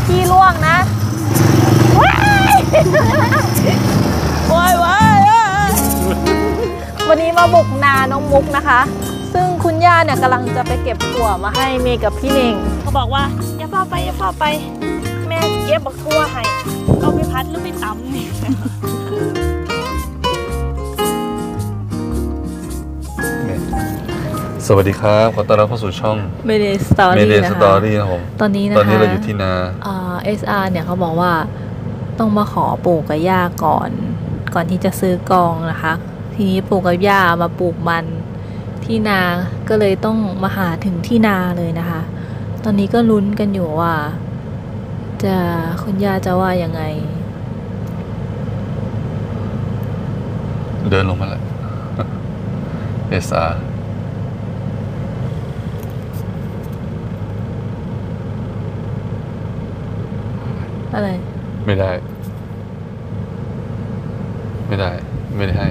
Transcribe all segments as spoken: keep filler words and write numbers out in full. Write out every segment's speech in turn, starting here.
กี้ล่วงนะว้ายว้ายว้ายวันนี้มาบุกนาน้องมุกนะคะซึ่งคุณย่าเนี่ยกำลังจะไปเก็บถั่วมาให้เมย์กับพี่เน่งเขาบอกว่าอย่าเฝ้าไปอย่าเฝ้าไปแม่เก็บบักทั่วให้เอาไปพัดหรือไปตำนี่สวัสดีครับขอต้อนรับเข้าสู่ช่อง Mayday Story นะคะ Mayday Story นะผมตอนนี้นะคะตอนนี้เราอยู่ที่นาเอ่อ เอส อาร์ เนี่ยเขาบอกว่าต้องมาขอปู่กับย่าก่อนก่อนที่จะซื้อกองนะคะทีนี้ปู่กับย่ามาปลูกมันที่นาก็เลยต้องมาหาถึงที่นาเลยนะคะตอนนี้ก็ลุ้นกันอยู่ว่าจะคุณย่าจะว่ายังไงเดินลงมาเลย เอส อาร์อะไรไม่ได้ไม่ได้ไม่ได้ให้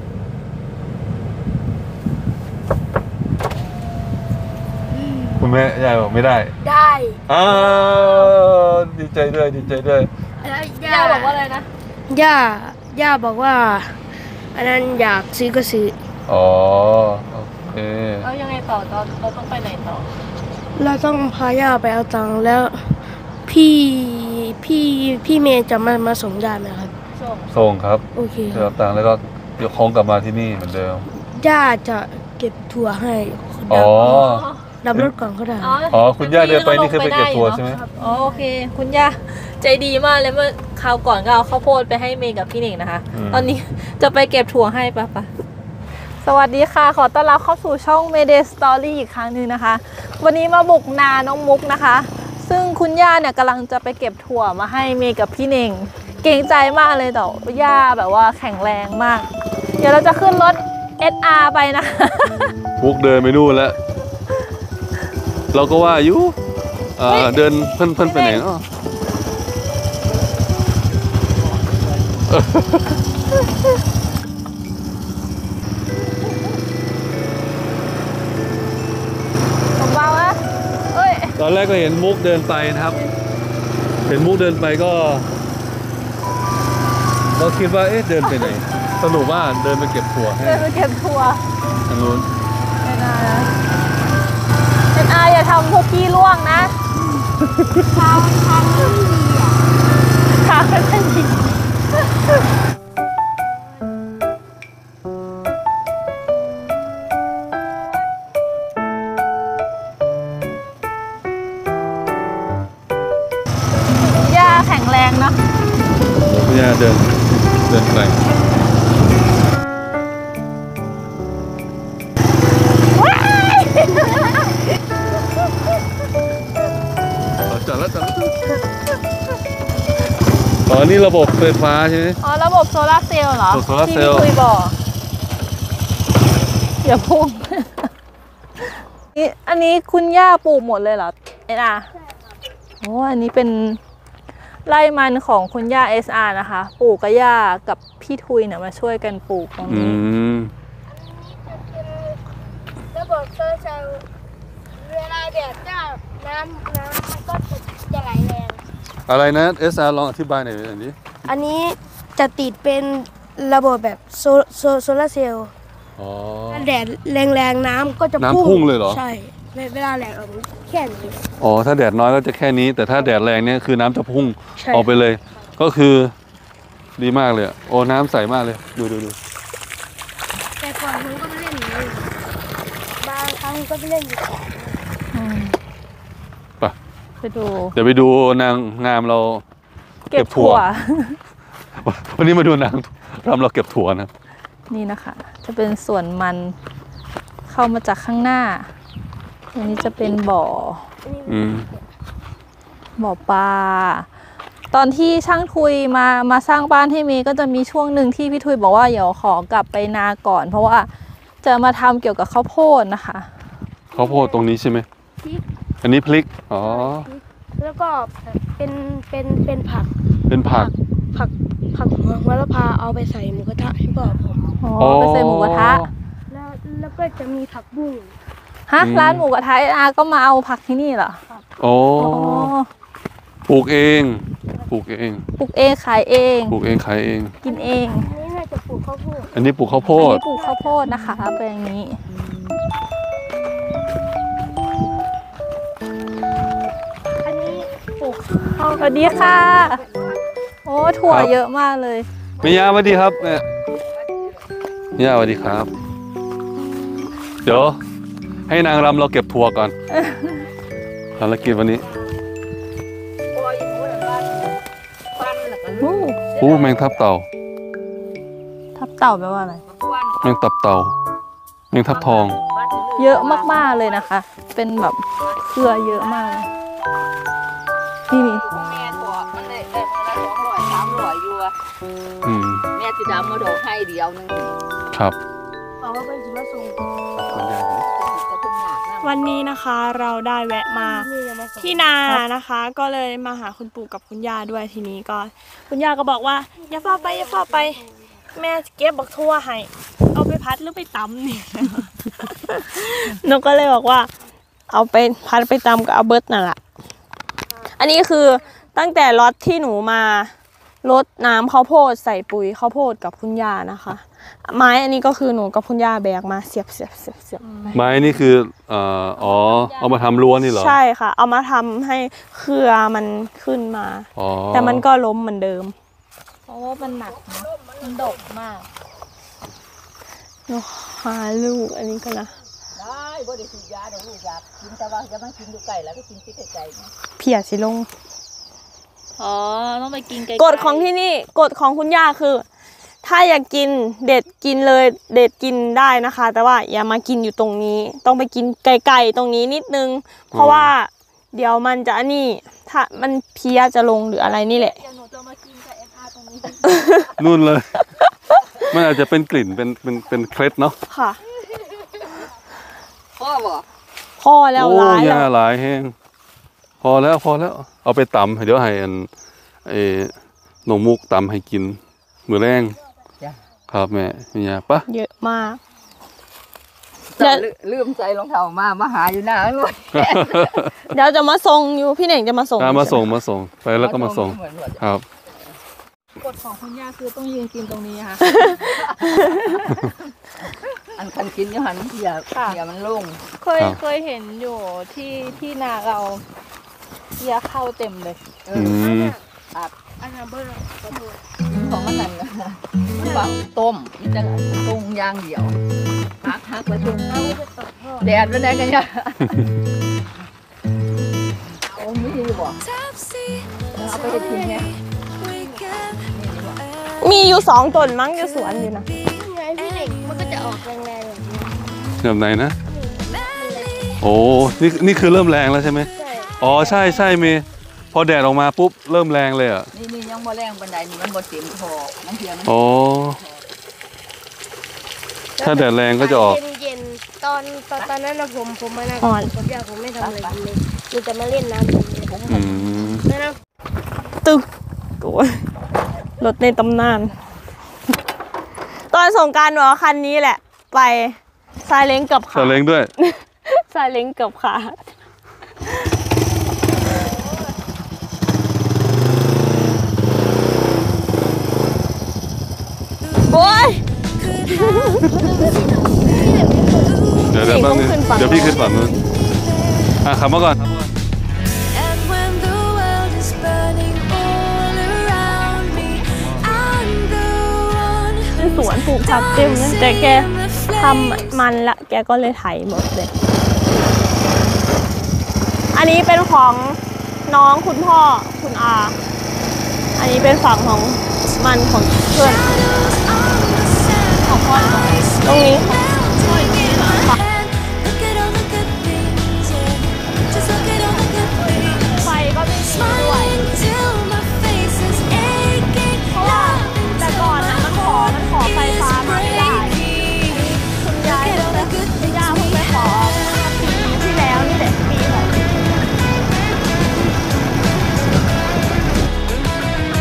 คุณแม่ยายบอกไม่ได้ได้อ้าวดีใจด้วยดีใจด้วยย่าบอกว่าอะไรนะย่าย่าบอกว่าอันนั้นอยากซื้อก็ซื้ออ๋อโอเคแล้วยังไงต่อเราเราต้องไปไหนต่อเราต้องพาย่าไปเอาตังค์แล้วพี่พี่พี่เมย์จะมามาส่งได้ไหมครับส่งส่งครับโอเคจะรับตังค์แล้วก็ยกของกลับมาที่นี่เหมือนเดิมย่าจะเก็บถั่วให้อ๋อดับรถก่อนก็ได้อ๋อคุณย่าเดินไปนี่คือไปเก็บถั่วใช่ไหมอ๋อโอเคคุณย่าใจดีมากเลยเมื่อคราวก่อนก็เอาข้าวโพดไปให้เมย์กับพี่เน่งนะคะตอนนี้จะไปเก็บถั่วให้ปะปะสวัสดีค่ะขอต้อนรับเข้าสู่ช่อง Mayday Story อีกครั้งหนึ่งนะคะวันนี้มาบุกนาน้องมุกนะคะซึ่งคุณย่าเนี่ยกำลังจะไปเก็บถั่วมาให้เมย์กับพี่เน่งเกรงใจมากเลยแต่ย่าแบบว่าแข็งแรงมากเดี๋ยวเราจะขึ้นรถ เอส อาร์ ไปนะมุกเดินไปนู่นแล้วเราก็ว่าอยู่เดินเพิ่นเพิ่นไปไหนอ๋อเบาๆนะเอ้ยตอนแรกก็เห็นมุกเดินไปนะครับเห็นมุกเดินไปก็เราคิดว่าเอ๊ะเดินไปไหนสรุปว่าเดินไปเก็บถั่วให้เดินไปเก็บถั่วทางนู้นไม่น่านะเอ็นอาอย่าทำคุกกี้ล่วงนะทางทางไม่ดีอ่ะทางไม่ดีย่าแข็งแรงเนาะย่าเดินเดินไปจัดแล้วจัดแล้วอ๋อนี่ระบบไฟฟ้าใช่ไหมอ๋อระบบโซลาร์เซลล์เหรอโซลาร์เซลล์ที่พี่คุยบอกอย่าพุ่งนี่อันนี้คุณย่าปลูกหมดเลยเหรอเอสอาร์โอ้อันนี้เป็นไร่มันของคุณย่า เอส อาร์ นะคะปลูกกับย่ากับพี่ทุยเนี่ยมาช่วยกันปลูกตรงนี้ระบบโซลาร์เซลล์เวลาแดดจ้าน้ำน้ำมันก็จะไหลแรงอะไรนะ เอส อาร์ ลองอธิบายหน่อยอันนี้อันนี้จะติดเป็นระบบแบบโซโซโซลาร์เซลล์แดดแรงๆน้ำก็จะน้ำพุ่งเลยเหรอใช่เวลาแดดออกแค่นี้อ๋อถ้าแดดน้อยก็จะแค่นี้แต่ถ้าแดดแรงเนี่ยคือน้ำจะพุ่งออกไปเลยก็คือดีมากเลยโอ้น้ำใสมากเลยดูดูดูแต่ก่อนผมก็ไปเล่นอยู่บางครั้งก็ไปเล่นอยู่ไปไปดูเดี๋ยวไปดูนางงามเราเก็บถั่ววันนี้มาดูนางรำเราเก็บถั่วนะนี่นะคะจะเป็นสวนมันเข้ามาจากข้างหน้าอันนี้จะเป็นบ่อบ่อปลาตอนที่ช่างทุยมามาสร้างบ้านให้เมย์ก็จะมีช่วงหนึ่งที่พี่ทุยบอกว่าเดี๋ยวขอกลับไปนาก่อนเพราะว่าจะมาทำเกี่ยวกับข้าวโพดนะคะข้าวโพดตรงนี้ใช่ไหมอันนี้พริกอ๋อแล้วก็เป็นเป็นเป็นผักเป็นผักผักผักหัวละพาเอาไปใส่หมูกระทะให้พ่อผมอ๋อไปใส่หมูกระทะแล้วแล้วก็จะมีผักบุ้งฮะร้านหมูกระทะอาก็มาเอาผักที่นี่เหรอโอ้ปลูกเองปลูกเองปลูกเองขายเองปลูกเองขายเองกินเองอันนี้น่าจะปลูกข้าวโพดอันนี้ปลูกข้าวโพอันดนี้ปลูกข้าวโพดนะคะเป็นอย่างนี้อันนี้ปลูกสวัสดีค่ะ โอ้ถั่วเยอะมากเลยแม่ย่าสวัสดีครับแม่ย่าสวัสดีครับ เดี๋ยวให้นางรำเราเก็บถั่วก่อนภารกิจวันนี้โอ้อู้แมงทับเต่าทับเต่าแปลว่าอะไรแมงตับเต่าแมงทับทองเยอะมากๆเลยนะคะ เป็นแบบเครือเยอะมากเลยนี่นี่แม่ตัวมันได้ได้มาละสองร้อยสามร้อยอยู่อะอืมแม่จะดำมาดอกให้เดียวหนึงครับบอกว่าเป็นสิมาส่งจะเพิ่งหนักนะวันนี้นะคะเราได้แวะมานี่จะมาส่งที่นานะคะ ก็เลยมาหาคุณปู่กับคุณย่าด้วยทีนี้ก็ คุณย่าก็บอกว่าอย่าเฝ้าไปอย่าเฝ้าไป แม่เก็บบักทั่วให้เอาไปพัดหรือไปตำนี่ หนูก็เลยบอกว่า เอาไปพัดไปตำกับเอาเบิร์ตนั่นแหละอันนี้คือตั้งแต่ล็อตที่หนูมารดน้ำข้าวโพดใส่ปุ๋ยข้าวโพดกับคุณย่านะคะ ไม้อันนี้ก็คือหนูกับคุณย่าแบกมาเสียบเสียบเสียบเสียบไม้นี่คือเอ่ออ๋อเอามาทำรั้วนี่เหรอใช่ค่ะ เอามาทำให้เครือมันขึ้นมาอ๋อแต่มันก็ล้มเหมือนเดิมเพราะว่ามันหนักนะมันดกมากหนูหาลูกอันนี้ก็นะได้บ่ได้ฉีดยาเดี๋ยวลูกอยากกินแต่ว่าจะมากินอยู่ไก่แล้วก็กินที่ไก่ๆนะเพียสิลงอ๋อ ต้องไปกินไกลกฎของที่นี่กฎของคุณย่าคือ ถ้าอยากกินเด็ดกินเลยเด็ดกินได้นะคะ แต่ว่าอย่ามากินอยู่ตรงนี้ ต้องไปกินไกลๆตรงนี้นิดนึง เพราะว่าเดี๋ยวมันจะอันนี้ถ้ามันเพี้ยจะลงหรืออะไรนี่แหละเดี๋ยวหนูจะมากินกับเอ็นอาร์ตรงนี้นู่นเลย มันอาจจะเป็นกลิ่นเป็นเป็นเป็นเคล็ดเนาะค่ะพ่อบอกพ่อแล้วโอ้ร้ายยาแล้วหลายแห้งพอแล้วพอแล้วเอาไปตำเดี๋ยวให้อันไอ้หนงมุกตำให้กินมือแรงครับแม่แม่ย่าปะเยอะมากจะลืมใส่รองเท้ามามาหาอยู่หน้าเลยเดี๋ยวจะมาส่งอยู่พี่เหน่งจะมาส่งอ่ะมาส่งใช่ไหมาส่งไปแล้วก็มาส่งครับกฎของคุณย่าคือต้องยืนกินตรงนี้ค่ะอันคันกินอยู่หันเพียเพียมันลงเคยเคยเห็นอยู่ที่ที่นาเราเยียเข้าเต็มเลยเออือมอันนั้นเบอร์ของมันนั่นนะฟังต้มมันจะต้มอย่างเดียวฮักฮักไปต้มแดดเป็นไงกันเนี่ยโอ้ไม่ดีบ่เอาไปให้กินเนี่ยมีอยู่สองต้นมั้งอยู่สวนอยู่นะนี่ไงพี่เด็กมันก็จะออกแรงๆแบบนี้แบบไหนนะ โอ้นี่นี่คือเริ่มแรงแล้วใช่ไหมใช่อ๋อใช่ใช่เมย์พอแดดออกมาปุ๊บเริ่มแรงเลยอ่ะนี่นี่ยังบ่แรงบันไดนี่มันบ่เต็มคอมันเพียมันอ๋อถ้าแดดแรงก็จะออกเย็นๆตอนตอนตอนนั้นนะผมผมมานั่งอ่อนผมอยากผมไม่ทำอะไรกินเลยมีแต่มาเล่นน้ำตรงนี้อืมแล้วนะตึกโอ้ยรถในตำนาน ตอนสงกรารหนูเอาคันนี้แหละ ไปซาเล้งกับขาซาเล้งด้วยซาเล้งกับขาโอ้ยเดี๋ยวเดี๋ยวแป๊บนึงขึ้นฝั่งเดี๋ยวพี่ขึ้นฝั่งนู้นอ่ะขับมาก่อนขับมาก่อน And when the world is burning all around me, I'm the one เป็นสวนปลูกผักเต็มเลยแต่แกทำมันละแกก็เลยไถหมดเลย อันนี้เป็นของน้องคุณพ่อคุณอา อันนี้เป็นฝั่งของมันของเพื่อนของพ่อตรงนี้ตรงนี้ Look at all the good things, yeah. Just look at all the good things. ไฟก็ไม่มีด้วย Smiling till my face is aching. เพราะว่าแต่ก่อนน่ะมันขอมันขอไฟฟ้ามาไม่ได้ คุณยายเพิ่งไปคุณย่าเพิ่งไปขอปีที่แล้วนี่แหละปีแบบ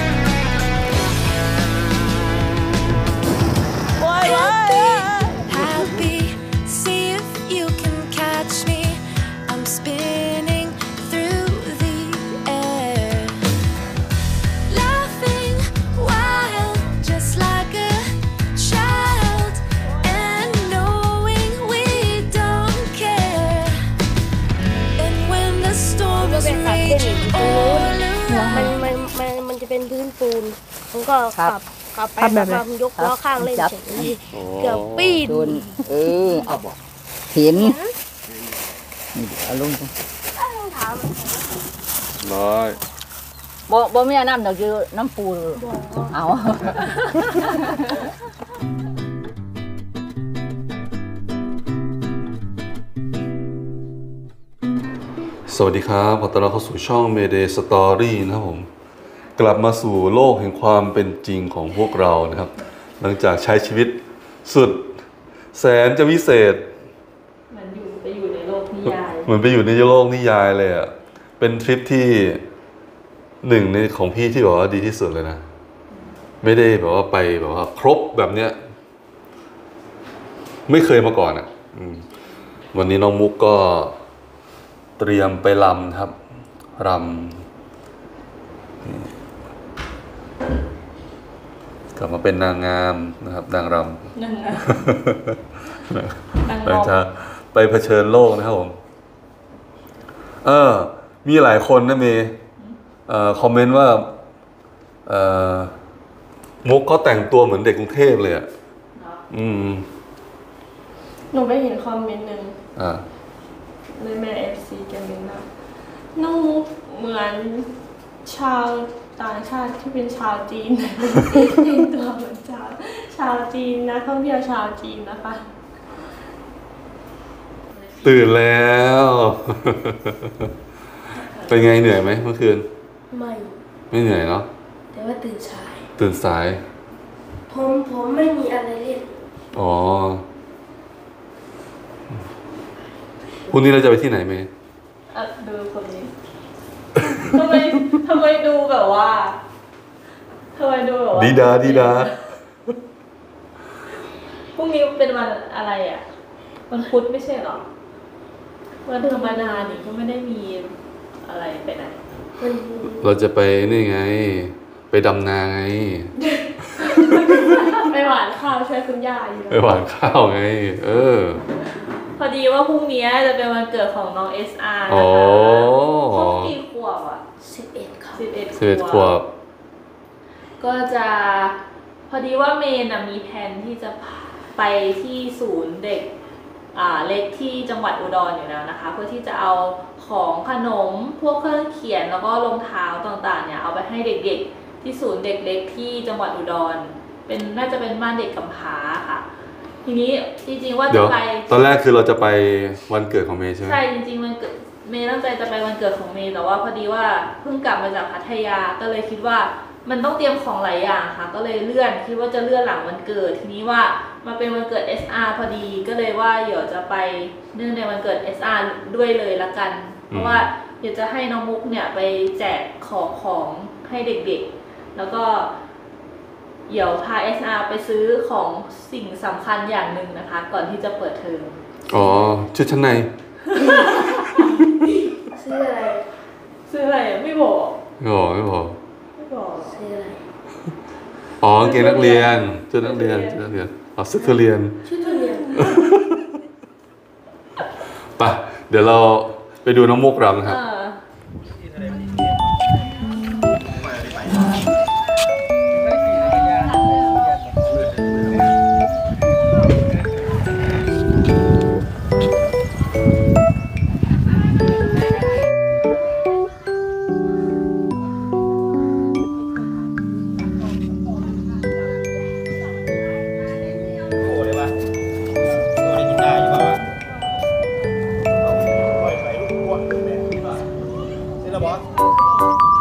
โอ้ยโอ้ยโอ้ยขับเส้นอยู่ตรงนู้นมันมันมันมันจะเป็นพื้นปูนผมก็ขับขับไปขับมายกล้อข้างเล่นเฉยเกือบปีนโดนเออเอาบ่เห็นนี่เอาลงไปร้อยบ่บ่มีน้ำดอกอยู่น้ำปูเอาสวัสดีครับขอต้อนรับเข้าสู่ช่อง Mayday Story นะครับผมกลับมาสู่โลกแห่งความเป็นจริงของพวกเรานะครับ หลังจากใช้ชีวิตสุดแสนจะวิเศษเหมือนอยู่ไปอยู่ในโลกนิยายเหมือนไปอยู่ในโลกนิยายเลยอ่ะเป็นทริปที่หนึ่งในของพี่ที่บอกว่าดีที่สุดเลยนะไม่ได้แบบว่าไปแบบว่าครบแบบเนี้ยไม่เคยมาก่อนอ่ะอืมวันนี้น้องมุกก็เตรียมไปรำครับรำกลับมาเป็นนางงามนะครับนางรำนางงามนางหลังรำจากไปเผชิญโลกนะครับผมเออมีหลายคนนะเมย์เอ่อคอมเมนต์ว่าเอ่อมุกเขาแต่งตัวเหมือนเด็กกรุงเทพเลยอ่ะอืมหนูไปเห็นคอมเมนต์หนึ่งอ่าในแม่เอฟซีแกเมนต์ว่าน้องมุกเหมือนชาวต่างชาติที่เป็นชาวจีน แต่งตัวเหมือนชาวชาวจีนนะท่องเที่ยวชาวจีนนะคะตื่นแล้ว เป็นไงเหนื่อยไหมเมื่อคืนไม่ไม่เหนื่อยเนาะแต่ว่าตื่นสายตื่นสายผมผมไม่มีอะไรเล่นอ๋อพรุ่งนี้เราจะไปที่ไหนเมย์อ่ะดูคนนี้ ทำไมทำไมดูแบบว่าทำไมดูแบบว่าดีดาดีดาพรุ่งนี้เป็นวันอะไรอ่ะวันพุธไม่ใช่หรอวันธรรมดานี่ก็ไม่ได้มีอะไรไปไหนมันเราจะไปนี่ไง ไปดำนาไงไปหวานข้าวช่วยคุณย่าอยู่ไปหวานข้าวไง เออพอดีว่าพรุ่งนี้จะเป็นวันเกิดของน้อง เอส อาร์โอ้นะคะครบกี่ขวบอ่ะสิบเอ็ดครับสิบเอ็ดสิบเอ็ดขวบก็จะพอดีว่าเมนน่ะมีแผนที่จะไปที่ศูนย์เด็กอ่าเล็กที่จังหวัดอุดรอยู่แล้วนะคะ เพื่อที่จะเอาของขนมพวกเครื่องเขียนแล้วก็รองเท้าต่างๆเนี่ยเอาไปให้เด็กๆที่ศูนย์เด็กเล็กที่จังหวัดอุดรเป็นน่าจะเป็นบ้านเด็กกำพร้าค่ะ ทีนี้จริงๆว่าเดี๋จะยวไปตอนแรกคือเราจะไปวันเกิดของเมย์ใช่ไหมใช่จริงๆมันเกิดเมย์ตั้งใจจะไปวันเกิดของเมย์แต่ว่าพอดีว่าเพิ่งกลับมาจากพัทยาก็เลยคิดว่ามันต้องเตรียมของหลายอย่างค่ะ ก็เลยเลื่อนคิดว่าจะเลื่อนหลังวันเกิดทีนี้ว่ามาเป็นวันเกิด เอส อาร์ พอดีก็เลยว่าเดี๋ยวจะไปเนื่องในวันเกิด เอส อาร์ ด้วยเลยละกัน เพราะว่าเดี๋ยวจะให้น้องมุกเนี่ยไปแจกของของให้เด็กๆแล้วก็เดี๋ยวพา เอส อาร์ ไปซื้อของสิ่งสำคัญอย่างหนึ่งนะคะ ก่อนที่จะเปิดเทอมอ๋อชุดชั้นในซื้ออะไรซื้ออะไรอ่ะไม่บอกไม่บอกไม่บอกไม่บอกซื้ออะไรอ๋อกางเกงนักเรียนชุดนักเรียนชุดนักเรียนอ๋อชุดนักเรียนชุดทุเรียนไปเดี๋ยวเราไปดูน้องมุกรำนะครับเออโอ้เลยวะโอ้ได้กินได้อยู่ป่าวะปล่อยไปลูกพวกแบบนี้ป่ะใช่แล้วบอส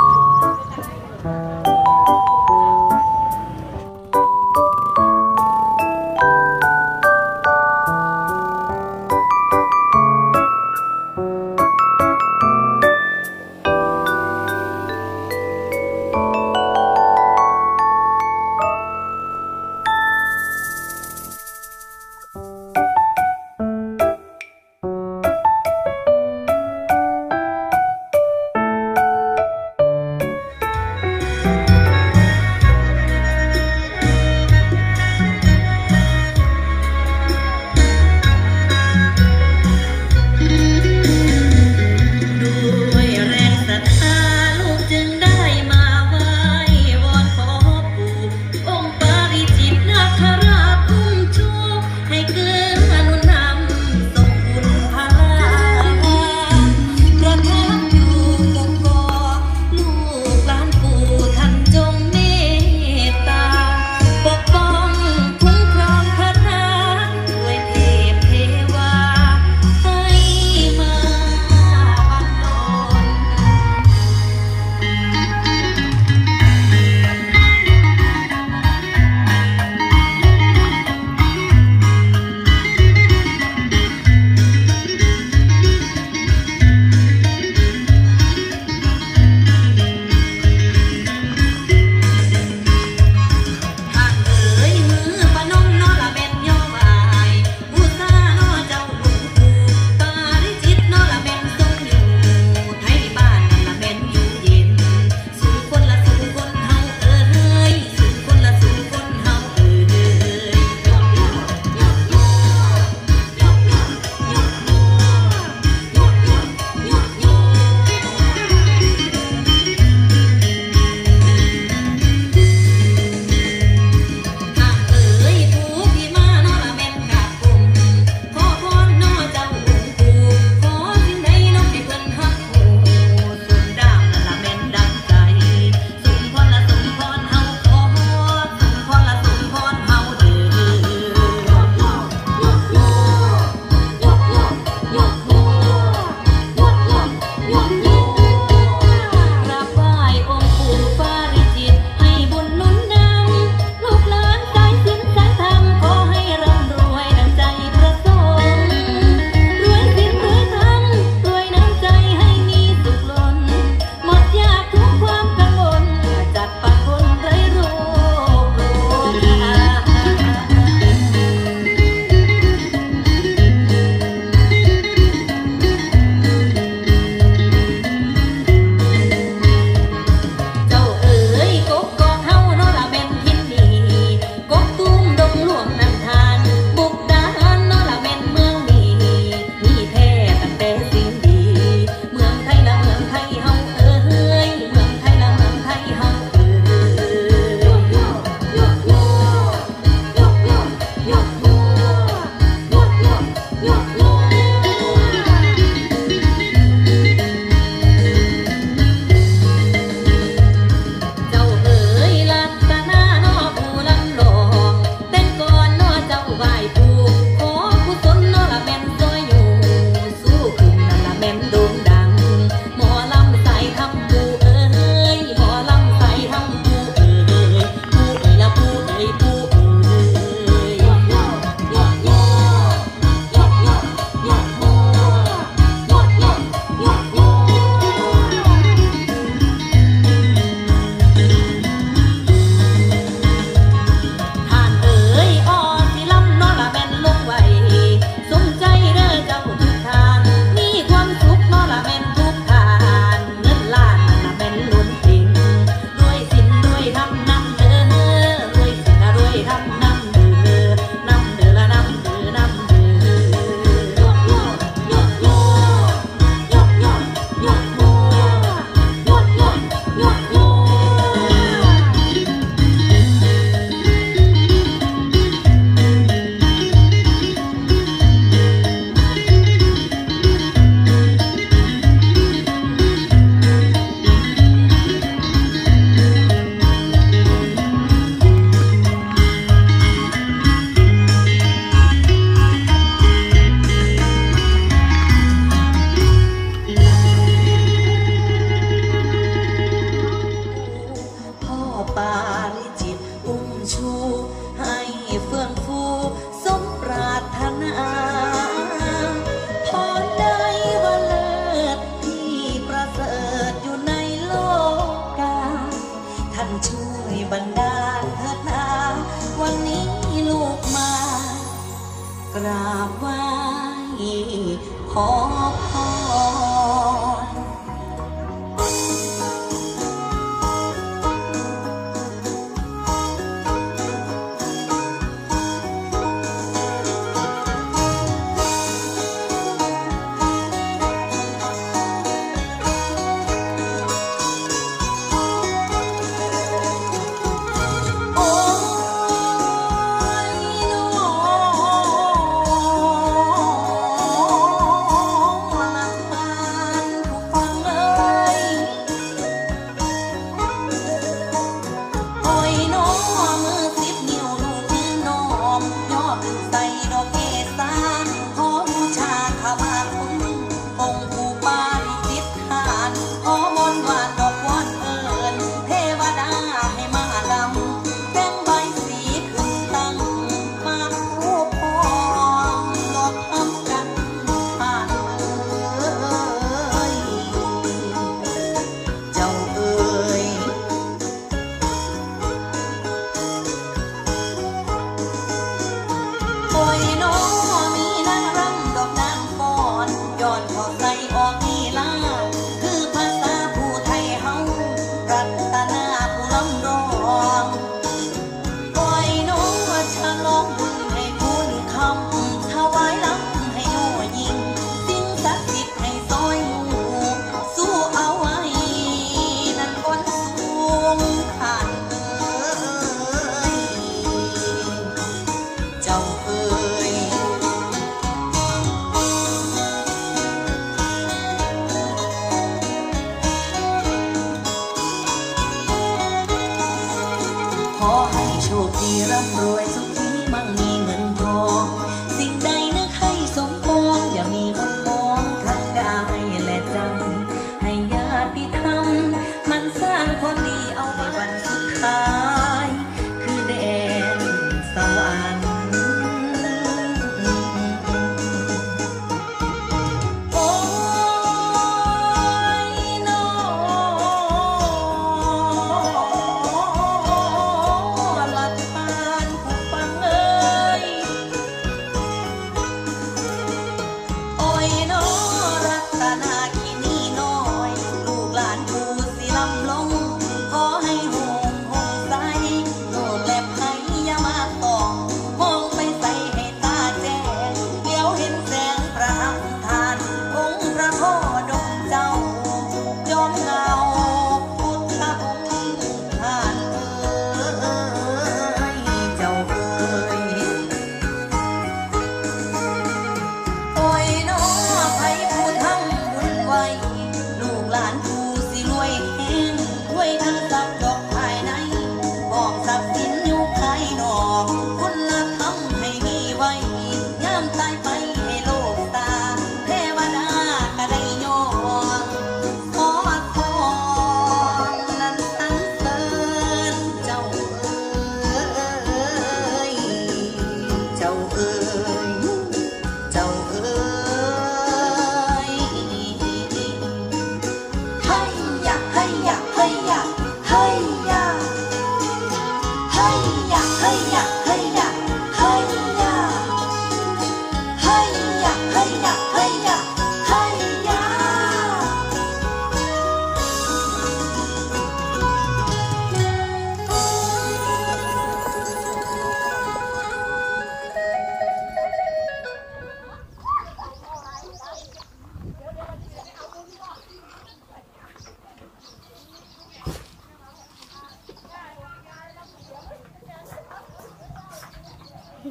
ไป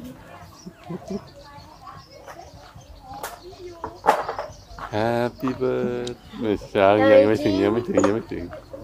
Happy birthday ไม่ใช่ยังไม่ถึงยังไม่ถึงยังไม่ถึง